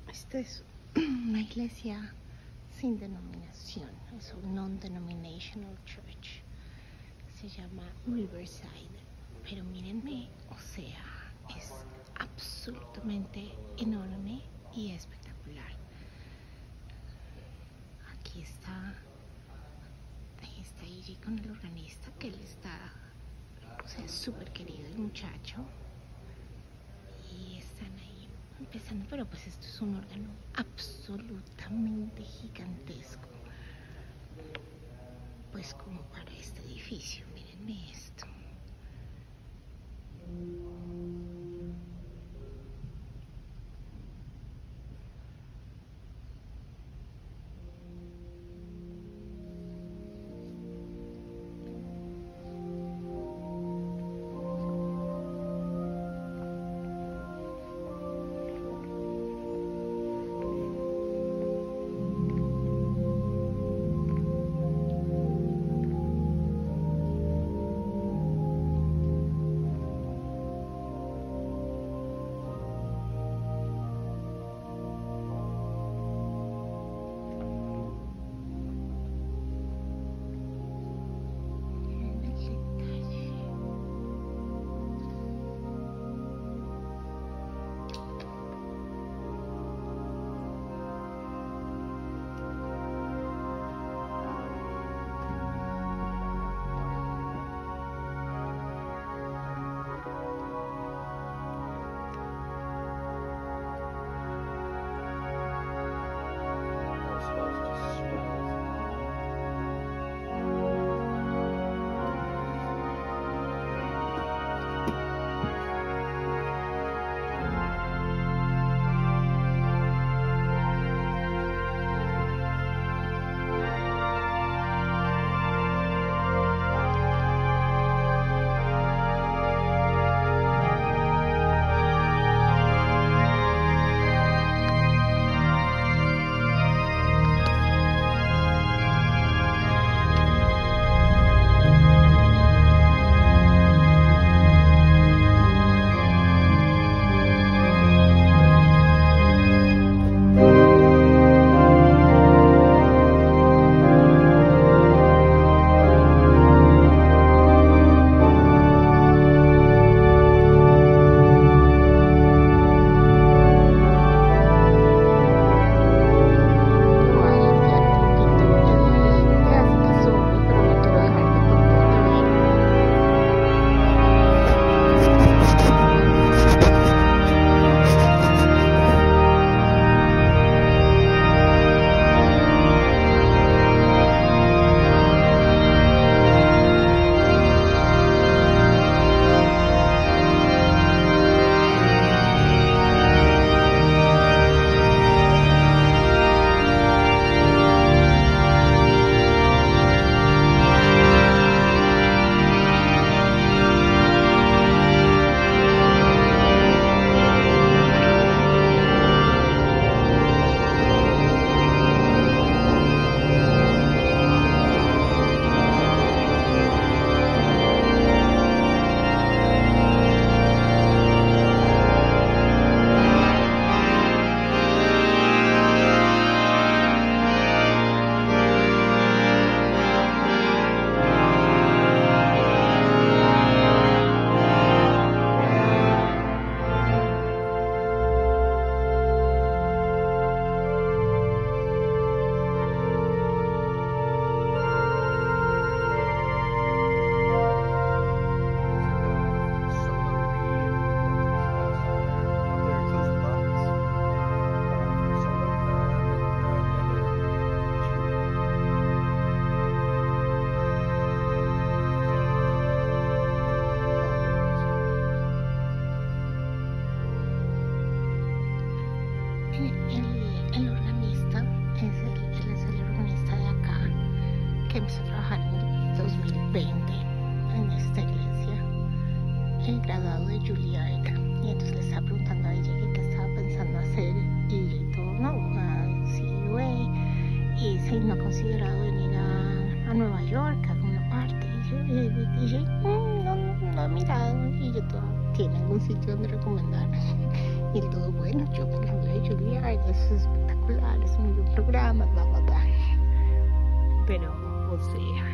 Esta es una iglesia sin denominación, es un non-denominational church. Se llama Riverside, pero mírenme, o sea, es absolutamente enorme y espectacular. Aquí está Iri con el organista, que él está, o sea, es súper querido el muchacho, y están ahí empezando, pero pues esto es un órgano absolutamente gigantesco, pues como para este edificio. Mírenme esto. El organista, él es el organista de acá, que empezó a trabajar en 2020 en esta iglesia, el graduado de Juilliard, y entonces le estaba preguntando a ella qué estaba pensando hacer, y todo, no, a CUA, y si no ha considerado venir a Nueva York a alguna parte, y yo no he mirado, y yo todo, ¿tiene algún sitio donde recomendar? Y todo bueno, yo hablando de Julia, eso es espectacular, es un buen programa, bla, bla, bla. Pero, o sea,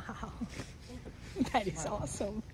Wow. That is awesome.